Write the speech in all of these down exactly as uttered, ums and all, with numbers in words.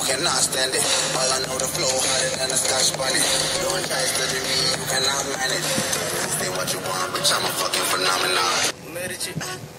cannot stand it. All I know the flow harder than a Scotch bunny. Doing tracks to the me, you cannot manage. Say what you want, bitch, I'm a fucking phenomenon. Mirchi,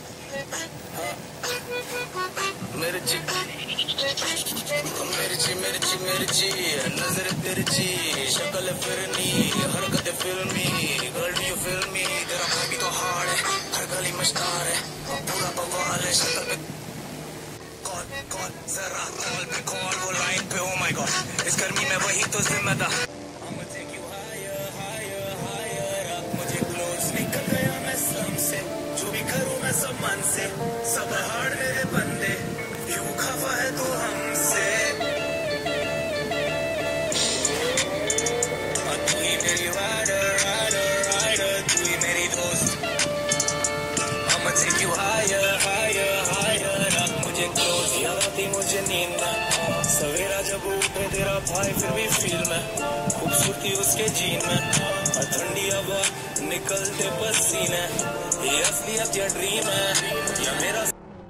mirchi, mirchi, mirchi, mirchi, nazar tirchi, shakal firni, harakat filmi, girl do you feel me? Tera bhai bhi to hard hai, har gali mashtar hai, pura bawal hai, shakal pe call, call, zara call pe call, wo line pe, oh my god, is garmi mein wahi to zimmedar. I'ma take you higher, higher, higher up, mujhe close nikal gaya main slum se, jo bhi karu main sab man se, sab hard mere bande, kyun khafa hai tu humse? Tu hi meri rider, rider, rider, tu hi meri dost. I'ma take you higher, higher, higher up, mujhe close yaad hi mujhe neend na. सवेरा जब उठे तेरा भाई फिर भी feel में खूबसूरती उसके gene में और ठंडी हवा निकलते पसीने ये असलियत या ड्रीम है या मेरा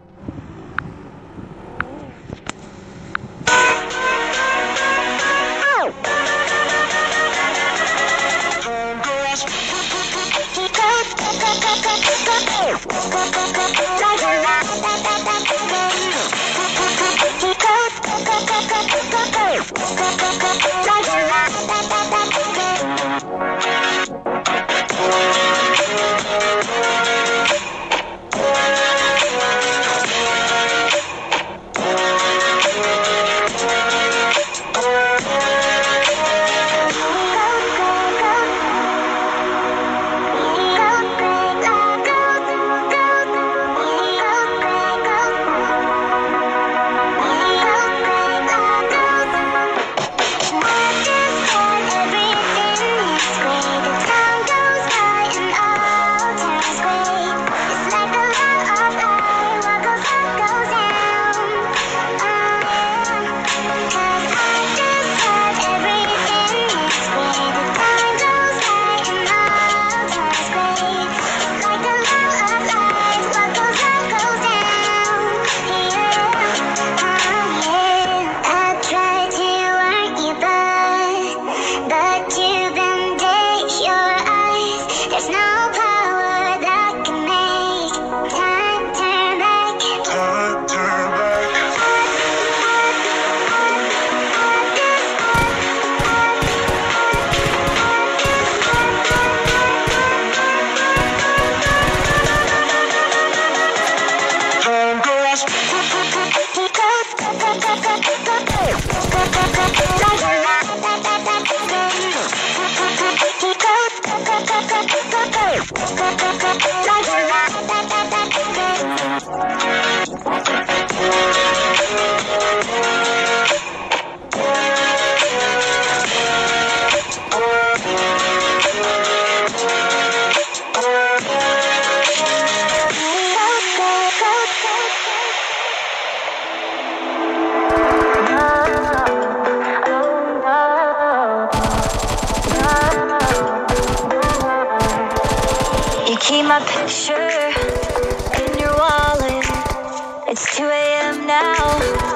keep my picture in your wallet. It's two A M now.